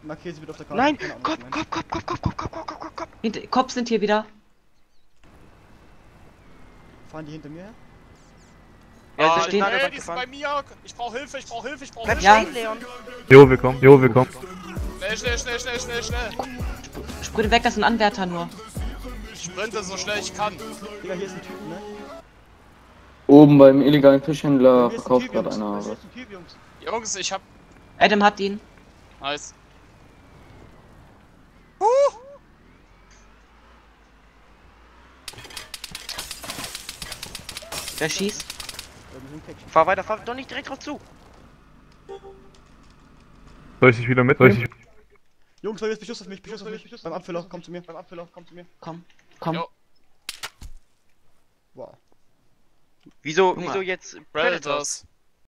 Markier sie bitte auf der Karte. Nein! Keine Ahnung, Kopf, was du Kopf, Kopf, Kopf, Kopf, Kopf, Kopf, Kopf, Kopf, Kopf! Cops sind hier wieder. meinst. Fahren die hinter mir her? Ja, sie sind stehen- an der Ey, Wand die ist gefahren. bei mir! Ich brauch Hilfe, ich brauch Hilfe, ich brauch Bleib Hilfe! Ja. stehen, Leon! Jo, willkommen, jo, willkommen. Schnell! Sprühe weg, das sind Anwärter nur. Ich sprinte so schnell ich kann. Digga, hier ist ein Typ, ne? Oben beim illegalen Fischhändler Hier ist ein verkauft Typ, gerade Jungs. einer Hier was. ist ein Typ, Jungs. Jungs, ich hab... Adam hat ihn. Nice. Wer schießt? Wir sind Päckchen. Fahr weiter, fahr doch nicht direkt drauf zu! Soll ich dich wieder mitnehmen? Jungs, jetzt Beschuss auf mich, Beschuss auf mich. Beim Abfüller, komm zu mir. Komm. Jo. Wow. Wieso Junge. jetzt Predators.